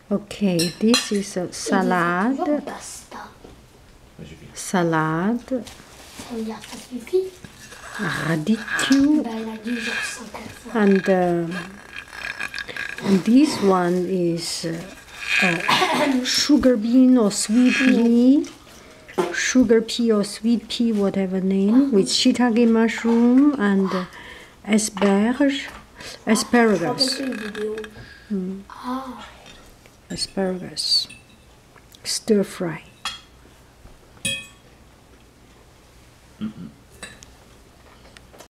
Okay, this is a salad. Salade. Radicchio. And this one is sugar bean or sweet pea. Sugar pea or sweet pea, whatever name, with shiitake mushroom and asparagus. Asparagus. Stir fry.